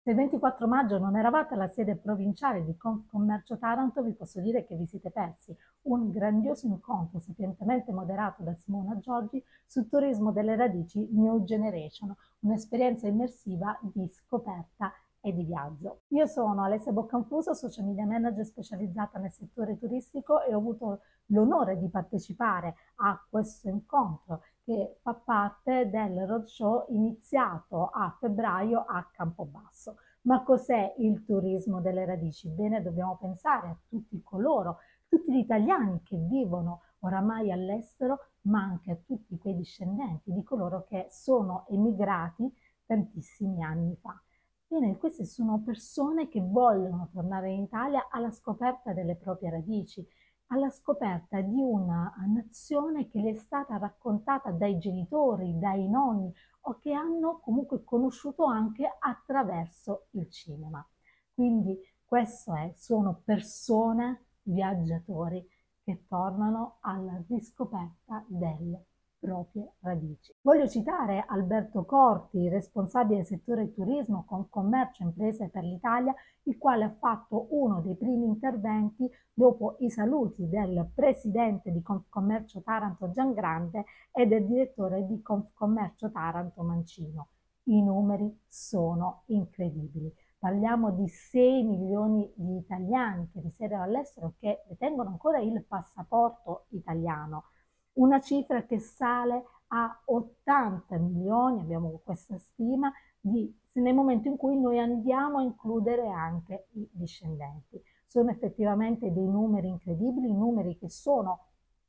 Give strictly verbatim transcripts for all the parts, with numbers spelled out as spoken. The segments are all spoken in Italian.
Se il ventiquattro maggio non eravate alla sede provinciale di Confcommercio Taranto, vi posso dire che vi siete persi un grandioso incontro sapientemente moderato da Simona Giorgi sul turismo delle radici New Generation, un'esperienza immersiva di scoperta e di viaggio. Io sono Alessia Boccanfuso, social media manager specializzata nel settore turistico e ho avuto l'onore di partecipare a questo incontro che fa parte del roadshow iniziato a febbraio a Campobasso. Ma cos'è il turismo delle radici? Bene, dobbiamo pensare a tutti coloro, tutti gli italiani che vivono oramai all'estero, ma anche a tutti quei discendenti di coloro che sono emigrati tantissimi anni fa. Bene, queste sono persone che vogliono tornare in Italia alla scoperta delle proprie radici, alla scoperta di una nazione che le è stata raccontata dai genitori, dai nonni o che hanno comunque conosciuto anche attraverso il cinema. Quindi questo è, sono persone, viaggiatori che tornano alla riscoperta delle proprie radici. Voglio citare Alberto Corti, responsabile del settore turismo con Commercio e Imprese per l'Italia, il quale ha fatto uno dei primi interventi dopo i saluti del presidente di Confcommercio Taranto Giangrande e del direttore di Confcommercio Taranto Mancino. I numeri sono incredibili. Parliamo di sei milioni di italiani che risiedono all'estero che detengono ancora il passaporto italiano. Una cifra che sale a ottanta milioni, abbiamo questa stima, di, nel momento in cui noi andiamo a includere anche i discendenti. Sono effettivamente dei numeri incredibili, numeri che sono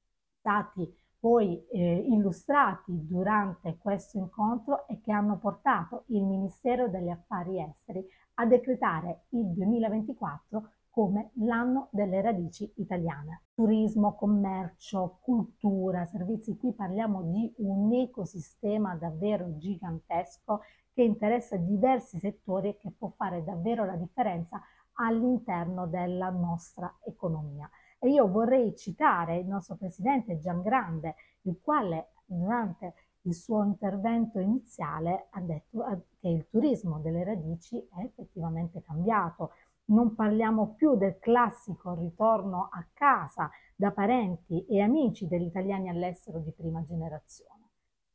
stati poi eh, illustrati durante questo incontro e che hanno portato il Ministero degli Affari Esteri a decretare il duemilaventiquattro come l'anno delle radici italiane. Turismo, commercio, cultura, servizi, qui parliamo di un ecosistema davvero gigantesco che interessa diversi settori e che può fare davvero la differenza all'interno della nostra economia. E io vorrei citare il nostro presidente Giangrande, il quale durante il suo intervento iniziale ha detto che il turismo delle radici è effettivamente cambiato. Non parliamo più del classico ritorno a casa da parenti e amici degli italiani all'estero di prima generazione.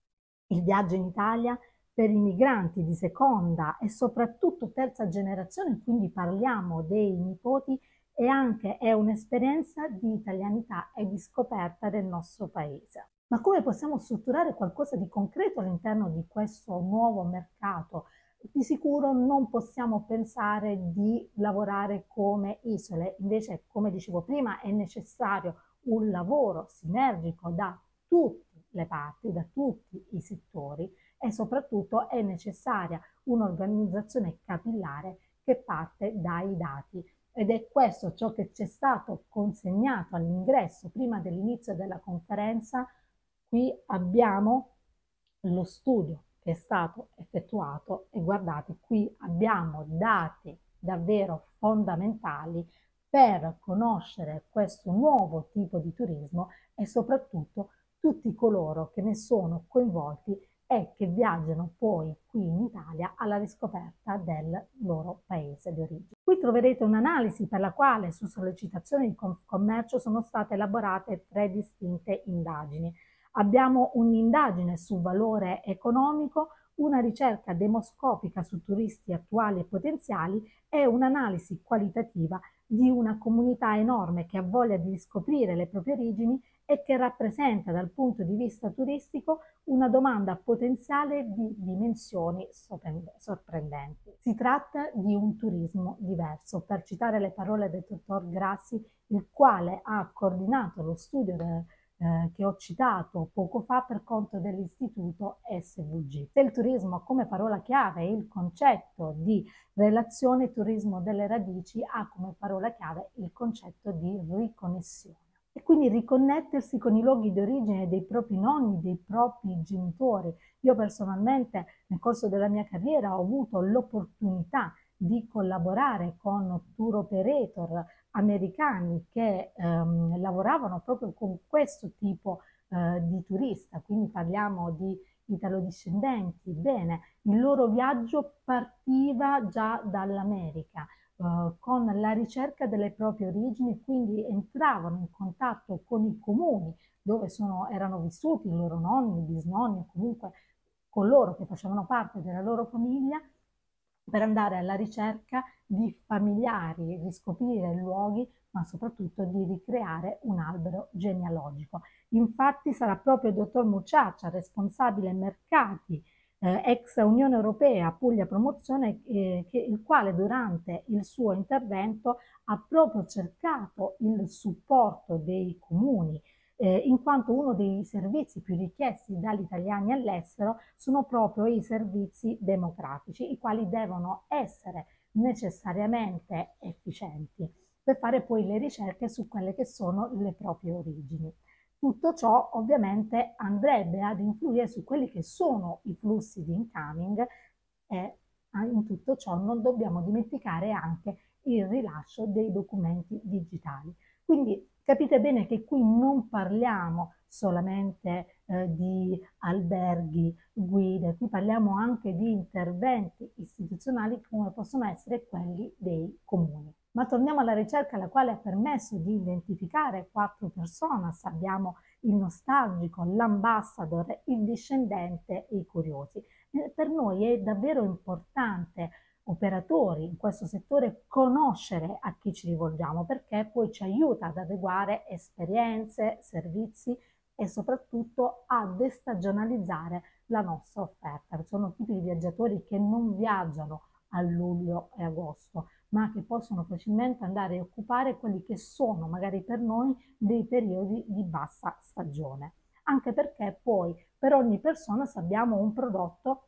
Il viaggio in Italia per i migranti di seconda e soprattutto terza generazione, quindi parliamo dei nipoti, e anche è un'esperienza di italianità e di scoperta del nostro paese. Ma come possiamo strutturare qualcosa di concreto all'interno di questo nuovo mercato? Di sicuro non possiamo pensare di lavorare come isole, invece, come dicevo prima, è necessario un lavoro sinergico da tutte le parti, da tutti i settori e soprattutto è necessaria un'organizzazione capillare che parte dai dati. Ed è questo ciò che ci è stato consegnato all'ingresso prima dell'inizio della conferenza. Qui abbiamo lo studio che è stato effettuato e guardate, qui abbiamo dati davvero fondamentali per conoscere questo nuovo tipo di turismo e soprattutto tutti coloro che ne sono coinvolti e che viaggiano poi qui in Italia alla riscoperta del loro paese di origine. Qui troverete un'analisi per la quale su sollecitazione di Confcommercio sono state elaborate tre distinte indagini. Abbiamo un'indagine sul valore economico, una ricerca demoscopica su turisti attuali e potenziali e un'analisi qualitativa di una comunità enorme che ha voglia di riscoprire le proprie origini e che rappresenta dal punto di vista turistico una domanda potenziale di dimensioni sorprendenti. Si tratta di un turismo diverso, per citare le parole del dottor Grassi, il quale ha coordinato lo studio del Eh, che ho citato poco fa per conto dell'istituto S V G. Se il turismo come parola chiave è il concetto di relazione, turismo delle radici ha come parola chiave il concetto di riconnessione. E quindi riconnettersi con i luoghi di origine dei propri nonni, dei propri genitori. Io personalmente nel corso della mia carriera ho avuto l'opportunità di collaborare con tour operator americani che ehm, lavoravano proprio con questo tipo eh, di turista, quindi parliamo di italodiscendenti. Bene, il loro viaggio partiva già dall'America, eh, con la ricerca delle proprie origini, quindi entravano in contatto con i comuni dove sono, erano vissuti i loro nonni, i bisnonni, o comunque coloro che facevano parte della loro famiglia, per andare alla ricerca di familiari, riscoprire luoghi, ma soprattutto di ricreare un albero genealogico. Infatti sarà proprio il dottor Mucciaccia, responsabile mercati, eh, ex Unione Europea Puglia Promozione, eh, che, il quale durante il suo intervento ha proprio cercato il supporto dei comuni, eh, in quanto uno dei servizi più richiesti dagli italiani all'estero sono proprio i servizi demografici, i quali devono essere necessariamente efficienti per fare poi le ricerche su quelle che sono le proprie origini. Tutto ciò ovviamente andrebbe ad influire su quelli che sono i flussi di incoming e in tutto ciò non dobbiamo dimenticare anche il rilascio dei documenti digitali. Quindi capite bene che qui non parliamo solamente eh, di alberghi, guide, qui parliamo anche di interventi istituzionali come possono essere quelli dei comuni. Ma torniamo alla ricerca, la quale ha permesso di identificare quattro personas. Abbiamo il nostalgico, l'ambassador, il discendente e i curiosi. Eh, per noi è davvero importante, operatori in questo settore, conoscere a chi ci rivolgiamo, perché poi ci aiuta ad adeguare esperienze, servizi e soprattutto a destagionalizzare la nostra offerta. Sono tipi di viaggiatori che non viaggiano a luglio e agosto, ma che possono facilmente andare a occupare quelli che sono magari per noi dei periodi di bassa stagione, anche perché poi per ogni persona abbiamo un prodotto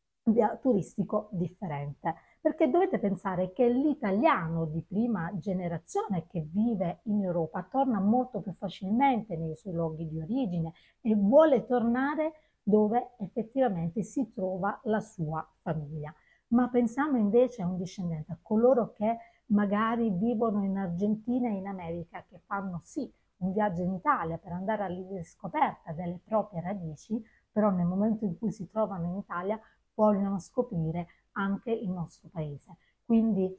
turistico differente, perché dovete pensare che l'italiano di prima generazione che vive in Europa torna molto più facilmente nei suoi luoghi di origine e vuole tornare dove effettivamente si trova la sua famiglia. Ma pensiamo invece a un discendente, a coloro che magari vivono in Argentina e in America, che fanno sì un viaggio in Italia per andare alla riscoperta delle proprie radici, però nel momento in cui si trovano in Italia vogliono scoprire anche il nostro paese. Quindi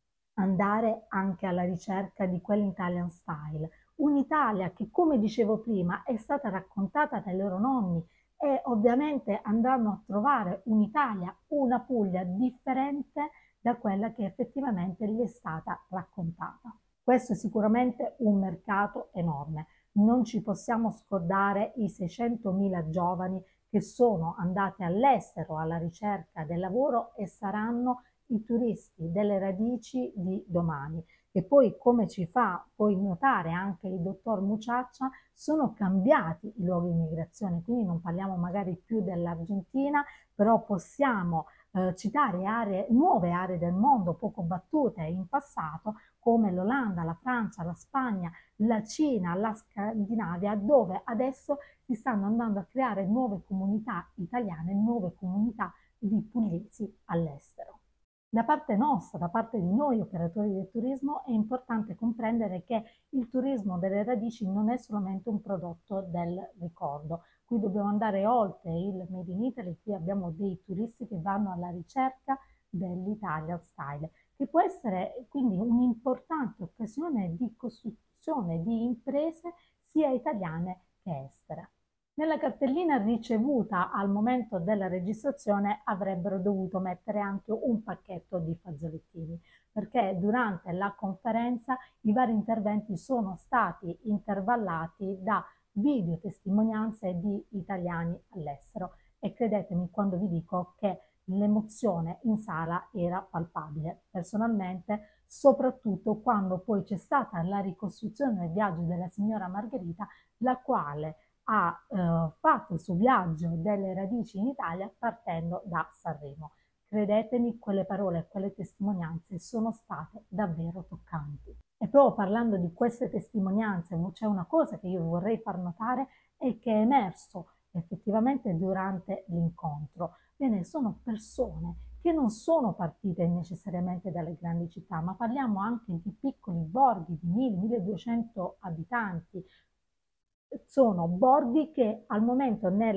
andare anche alla ricerca di quell'Italian style, un'Italia che, come dicevo prima, è stata raccontata dai loro nonni, e ovviamente andranno a trovare un'Italia, una Puglia differente da quella che effettivamente gli è stata raccontata. Questo è sicuramente un mercato enorme. Non ci possiamo scordare i seicentomila giovani che sono andati all'estero alla ricerca del lavoro e saranno i turisti delle radici di domani. E poi, come ci fa poi notare anche il dottor Mucciaccia, sono cambiati i luoghi di migrazione, quindi non parliamo magari più dell'Argentina, però possiamo eh, citare aree, nuove aree del mondo poco battute in passato, come l'Olanda, la Francia, la Spagna, la Cina, la Scandinavia, dove adesso si stanno andando a creare nuove comunità italiane, nuove comunità di pugliesi all'estero. Da parte nostra, da parte di noi operatori del turismo, è importante comprendere che il turismo delle radici non è solamente un prodotto del ricordo. Qui dobbiamo andare oltre il Made in Italy, qui abbiamo dei turisti che vanno alla ricerca dell'Italian style, che può essere quindi un'importante occasione di costruzione di imprese sia italiane che estere. Nella cartellina ricevuta al momento della registrazione avrebbero dovuto mettere anche un pacchetto di fazzolettini, perché durante la conferenza i vari interventi sono stati intervallati da video testimonianze di italiani all'estero, e credetemi quando vi dico che l'emozione in sala era palpabile. Personalmente, soprattutto quando poi c'è stata la ricostruzione del viaggio della signora Margherita, la quale ha eh, fatto il suo viaggio delle radici in Italia partendo da Sanremo. Credetemi, quelle parole, quelle testimonianze sono state davvero toccanti. E proprio parlando di queste testimonianze, c'è una cosa che io vorrei far notare e che è emerso effettivamente durante l'incontro. Bene, sono persone che non sono partite necessariamente dalle grandi città, ma parliamo anche di piccoli borghi di mille milleduecento abitanti. Sono borghi che al momento nella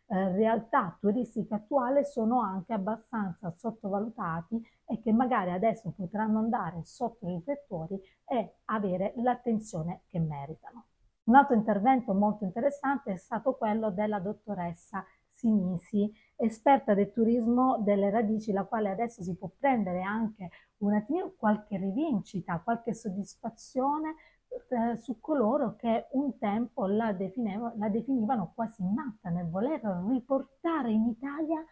eh, realtà turistiche attuali sono anche abbastanza sottovalutati e che magari adesso potranno andare sotto i riflettori e avere l'attenzione che meritano. Un altro intervento molto interessante è stato quello della dottoressa Sinisi, esperta del turismo delle radici, la quale adesso si può prendere anche un attimino qualche rivincita, qualche soddisfazione eh, su coloro che un tempo la, la definivano quasi matta nel voler riportare in Italia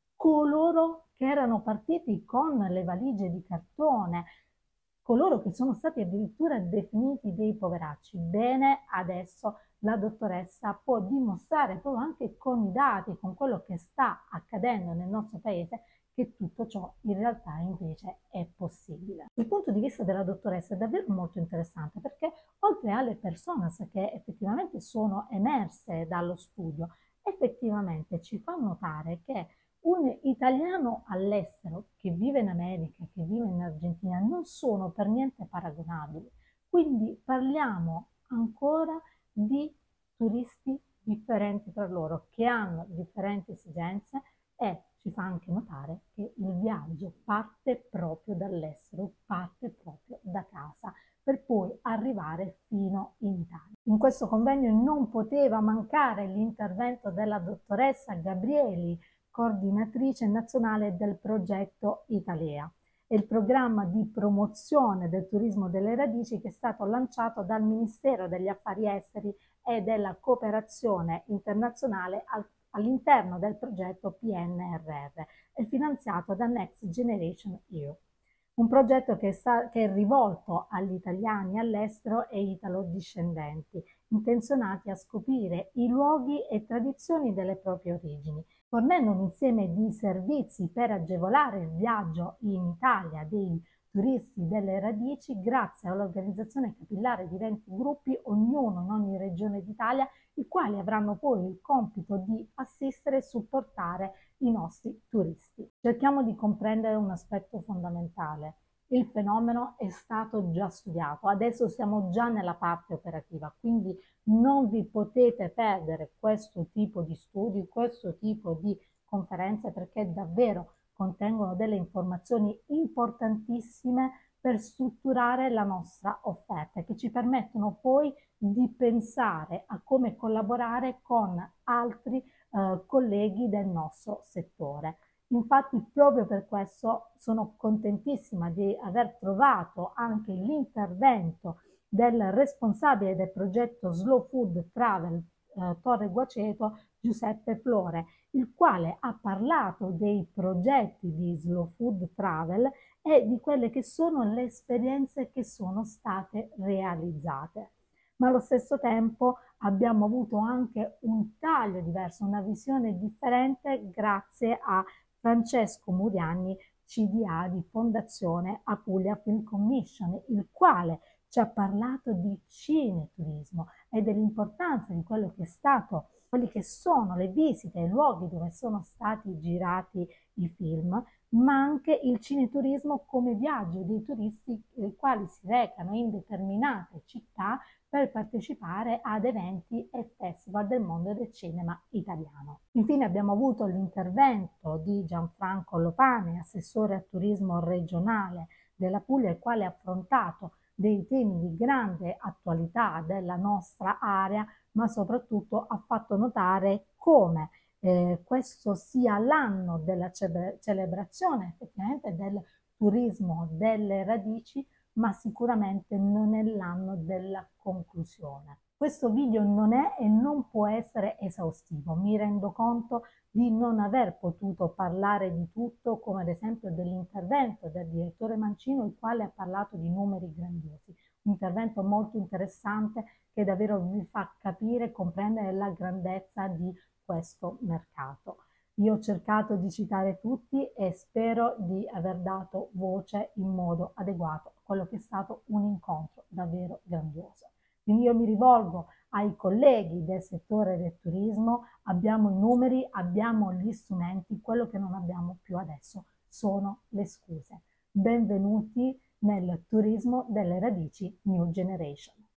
coloro che erano partiti con le valigie di cartone, coloro che sono stati addirittura definiti dei poveracci. Bene, adesso la dottoressa può dimostrare proprio anche con i dati, con quello che sta accadendo nel nostro paese, che tutto ciò in realtà invece è possibile. Il punto di vista della dottoressa è davvero molto interessante perché oltre alle personas che effettivamente sono emerse dallo studio, effettivamente ci fa notare che un italiano all'estero che vive in America, che vive in Argentina, non sono per niente paragonabili. Quindi parliamo ancora di turisti differenti tra loro, che hanno differenti esigenze e ci fa anche notare che il viaggio parte proprio dall'estero, parte proprio da casa, per poi arrivare fino in Italia. In questo convegno non poteva mancare l'intervento della dottoressa Gabrieli, coordinatrice nazionale del progetto Italia. È il programma di promozione del turismo delle radici che è stato lanciato dal Ministero degli Affari Esteri e della Cooperazione Internazionale all'interno del progetto P N R R e finanziato da Next Generation E U. Un progetto che, sta, che è rivolto agli italiani all'estero e italo-discendenti, intenzionati a scoprire i luoghi e tradizioni delle proprie origini, fornendo un insieme di servizi per agevolare il viaggio in Italia dei turisti delle radici grazie all'organizzazione capillare di venti gruppi, ognuno in ogni regione d'Italia, i quali avranno poi il compito di assistere e supportare i nostri turisti. Cerchiamo di comprendere un aspetto fondamentale. Il fenomeno è stato già studiato, adesso siamo già nella parte operativa, quindi non vi potete perdere questo tipo di studi, questo tipo di conferenze, perché davvero contengono delle informazioni importantissime per strutturare la nostra offerta, che ci permettono poi di pensare a come collaborare con altri eh, colleghi del nostro settore. Infatti proprio per questo sono contentissima di aver trovato anche l'intervento del responsabile del progetto Slow Food Travel eh, Torre Guaceto, Giuseppe Flore, il quale ha parlato dei progetti di Slow Food Travel e di quelle che sono le esperienze che sono state realizzate. Ma allo stesso tempo abbiamo avuto anche un taglio diverso, una visione differente grazie a Francesco Muriani, C D A di Fondazione Apulia Film Commission, il quale ci ha parlato di cineturismo e dell'importanza di quello che è stato, quelli che sono le visite ai luoghi dove sono stati girati i film, ma anche il cineturismo come viaggio dei turisti i quali si recano in determinate città per partecipare ad eventi e festival del mondo del cinema italiano. Infine abbiamo avuto l'intervento di Gianfranco Lopane, assessore al turismo regionale della Puglia, il quale ha affrontato dei temi di grande attualità della nostra area, ma soprattutto ha fatto notare come eh, questo sia l'anno della celebrazione effettivamente del turismo delle radici, ma sicuramente non è l'anno della conclusione. Questo video non è e non può essere esaustivo, mi rendo conto di non aver potuto parlare di tutto, come ad esempio dell'intervento del direttore Mancino, il quale ha parlato di numeri grandiosi, un intervento molto interessante che davvero vi fa capire e comprendere la grandezza di questo mercato. Io ho cercato di citare tutti e spero di aver dato voce in modo adeguato a quello che è stato un incontro davvero grandioso. Quindi io mi rivolgo ai colleghi del settore del turismo, abbiamo i numeri, abbiamo gli strumenti, quello che non abbiamo più adesso sono le scuse. Benvenuti nel turismo delle radici New Generation.